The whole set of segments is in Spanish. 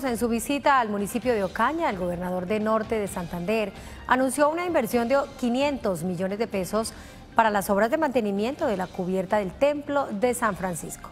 En su visita al municipio de Ocaña, el gobernador de Norte de Santander anunció una inversión de 500 millones de pesos para las obras de mantenimiento de la cubierta del Templo de San Francisco.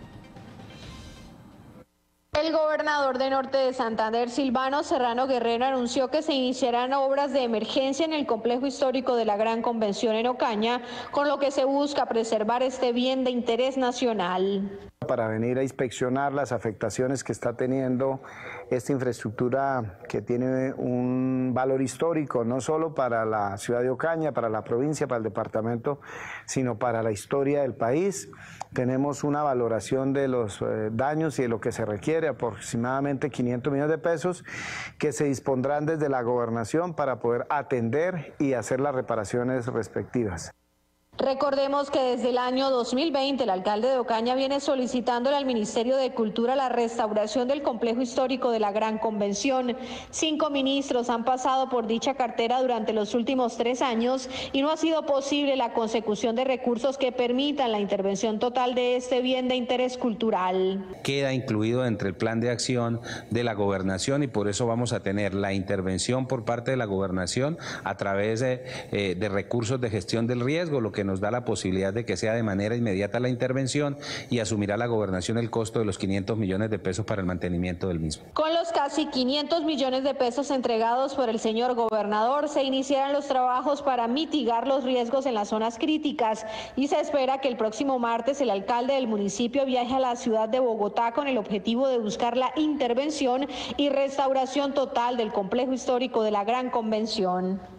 El gobernador de Norte de Santander, Silvano Serrano Guerrero, anunció que se iniciarán obras de emergencia en el complejo histórico de la Gran Convención en Ocaña, con lo que se busca preservar este bien de interés nacional. Para venir a inspeccionar las afectaciones que está teniendo esta infraestructura que tiene un valor histórico, no solo para la ciudad de Ocaña, para la provincia, para el departamento, sino para la historia del país. Tenemos una valoración de los daños y de lo que se requiere, aproximadamente 500 millones de pesos, que se dispondrán desde la gobernación para poder atender y hacer las reparaciones respectivas. Recordemos que desde el año 2020 el alcalde de Ocaña viene solicitándole al Ministerio de Cultura la restauración del complejo histórico de la Gran Convención. 5 ministros han pasado por dicha cartera durante los últimos 3 años y no ha sido posible la consecución de recursos que permitan la intervención total de este bien de interés cultural. Queda incluido entre el plan de acción de la gobernación y por eso vamos a tener la intervención por parte de la gobernación a través de recursos de gestión del riesgo, lo que nos da la posibilidad de que sea de manera inmediata la intervención y asumirá la gobernación el costo de los 500 millones de pesos para el mantenimiento del mismo. Con los casi 500 millones de pesos entregados por el señor gobernador, se iniciarán los trabajos para mitigar los riesgos en las zonas críticas y se espera que el próximo martes el alcalde del municipio viaje a la ciudad de Bogotá con el objetivo de buscar la intervención y restauración total del complejo histórico de la Gran Convención.